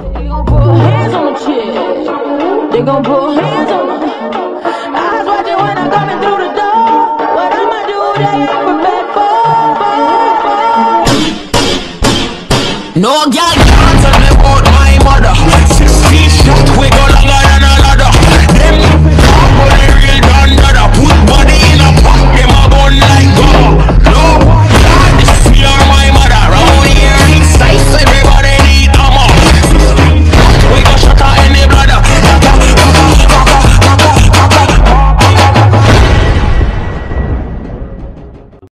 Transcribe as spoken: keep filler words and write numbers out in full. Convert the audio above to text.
They gon' put hands on the chick. They gon' put hands on the. I was watching when I'm coming through the door. What I'ma do, they ain't prepared for. No, girl.